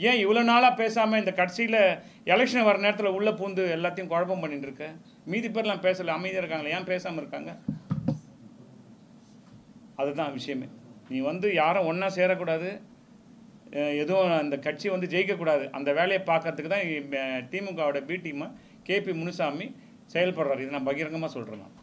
ஏன் இவ்வளோ நாளாக பேசாமல் இந்த கடைசியில் எலெக்ஷன் வர நேரத்தில் உள்ளே பூந்து எல்லாத்தையும் குழப்பம் பண்ணிட்டு இருக்க? மீதி பேர்லாம் பேசலை, அமைதியாக இருக்காங்களே, ஏன் பேசாமல் இருக்காங்க? அதுதான் விஷயமே. நீ யாரும் ஒன்றா சேரக்கூடாது, எதுவும் அந்த கட்சி ஜெயிக்கக்கூடாது, அந்த வேலையை பார்க்கறதுக்கு தான் திமுகவோட பி டீமாக கேபி முனுசாமி செயல்படுறாரு. இது நான் பகிரங்கமாக சொல்கிறேன்.